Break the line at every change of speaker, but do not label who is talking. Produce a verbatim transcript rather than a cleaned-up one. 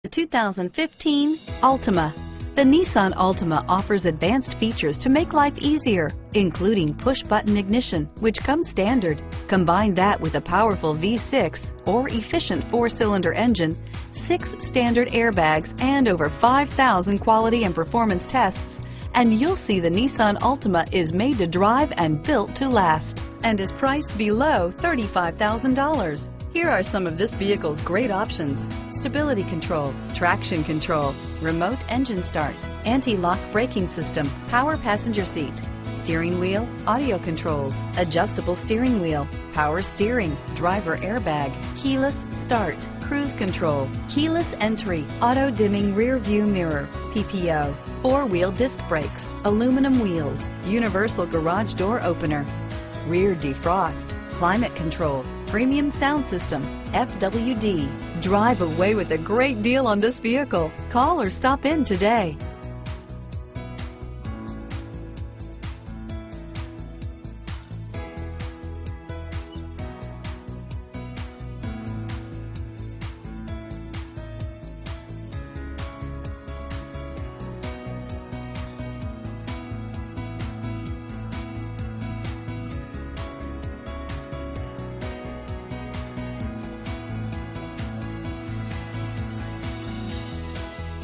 The two thousand fifteen Altima. The Nissan Altima offers advanced features to make life easier, including push-button ignition, which comes standard. Combine that with a powerful V six or efficient four-cylinder engine, six standard airbags, and over five thousand quality and performance tests, and you'll see the Nissan Altima is made to drive and built to last, and is priced below thirty-five thousand dollars. Here are some of this vehicle's great options: stability control, traction control, remote engine start, anti-lock braking system, power passenger seat, steering wheel audio controls, adjustable steering wheel, power steering, driver airbag, keyless start, cruise control, keyless entry, auto dimming rear view mirror, P P O, four-wheel disc brakes, aluminum wheels, universal garage door opener, rear defrost, climate control, premium sound system, F W D. Drive away with a great deal on this vehicle. Call or stop in today.